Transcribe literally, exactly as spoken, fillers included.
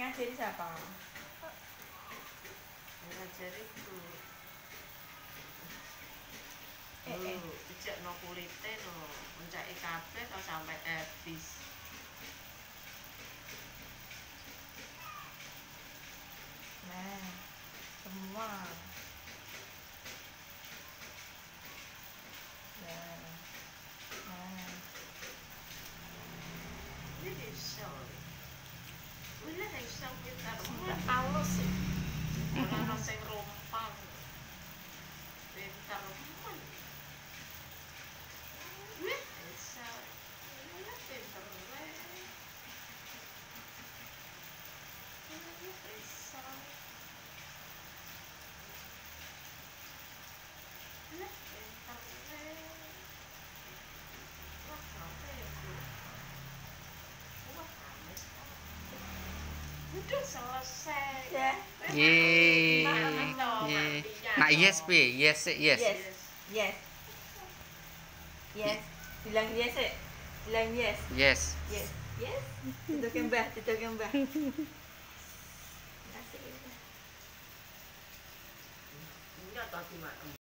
ngajari siapa? Ngajariku. Eh, eh. Oh, ijek no kulite no, mencaki kabeh atau sampai habis. Nah, semua. Nah, nah. Ini bisa. Ini bisa kita Enggak halus sih. orang sing rompang. Pintar men. Wih, bisa. Ini pintar we. Ini bisa. Ini pintar we. Wah, sampai ya, Bu. Wah, amis kan. Udah selesai. Ya. Yeay. Nah, Yeay. matinya Nah, dong. yes, Pi. Yes, yes. Yes. Yes. Yes. Bilang yes, eh. Bilang yes. Yes. Yes. Yes. Tutup mbah, tutup mbah. Kasih. Ini atau gimana?